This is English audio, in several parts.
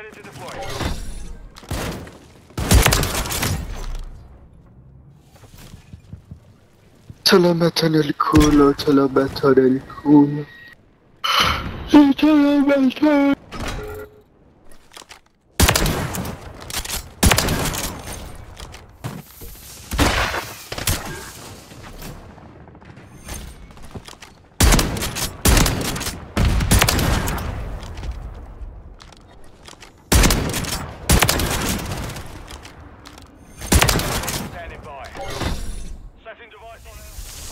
Ready to deploy. سلامة الكولو سلامة الكولو سلامة. Standing by. Setting device on.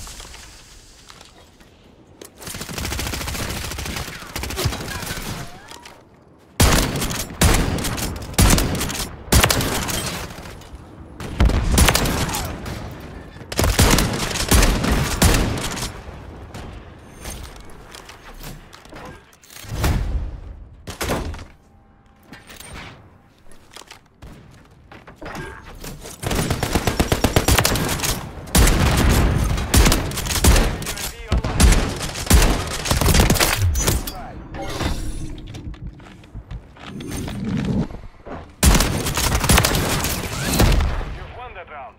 You've won that round.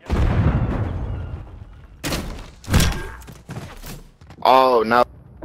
Oh no.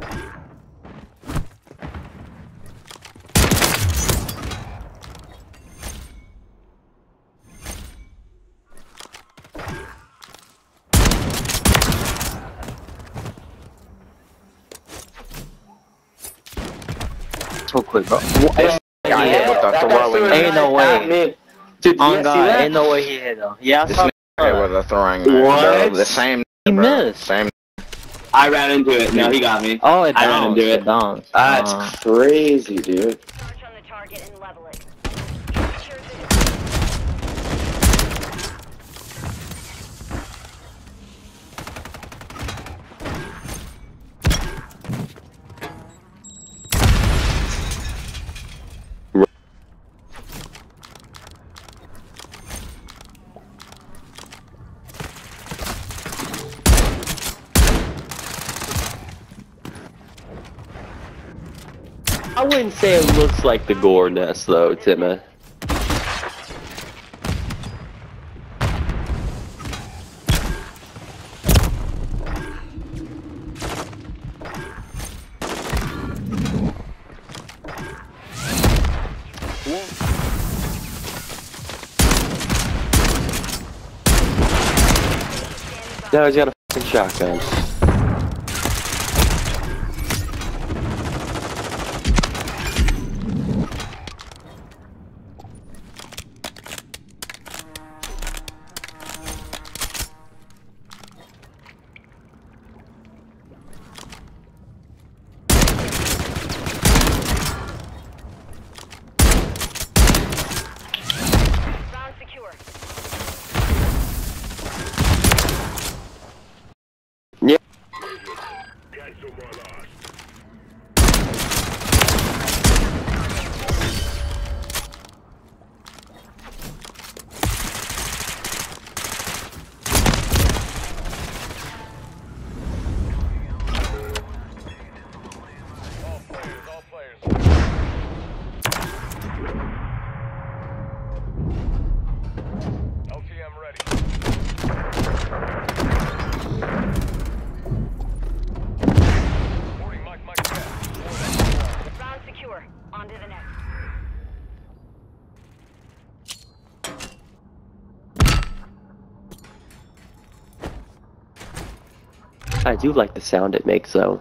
So quick, bro. Got hit with the throwing. Ain't no way. Dude, On yes, God, ain't no way he hit him. Yeah, I This saw nigga hit with a throwing. What? The same. He bro. missed. Same. I ran into it. No, he got me. Oh, it I ran bounced. into It it. bounced. That's crazy, dude. Search on the target and level it. Secure the I wouldn't say it looks like the gore nest though, Timmy. Now he's got a fucking shotgun. round secure. Yeah. All players. LTM ready. Reporting Mike Test. Round secure. On to the next. I do like the sound it makes though.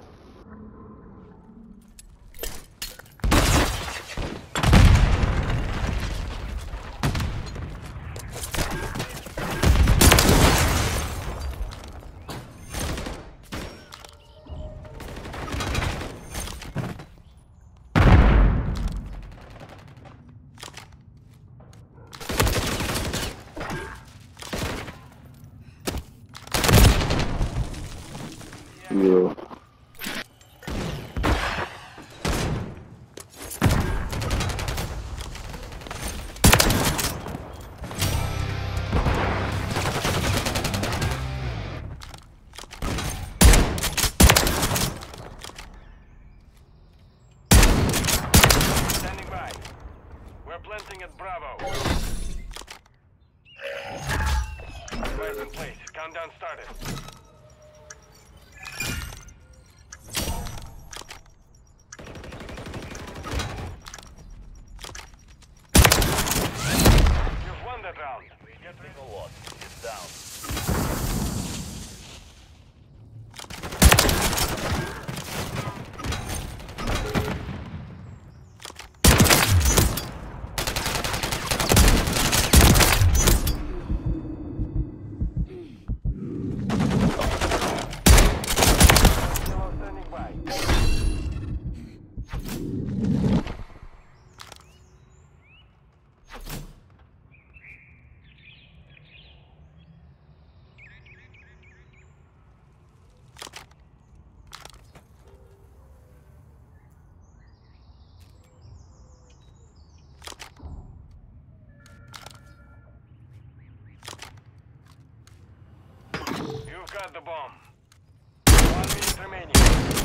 Yeah. planting at Bravo. Flares in place. Countdown started. You've won that round. Getting a lot. Get down. Kilo standing by. You've got the bomb. 1 minute remaining.